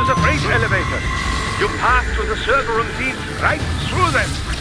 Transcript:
the freight elevator. You pass through the server room leads right through them.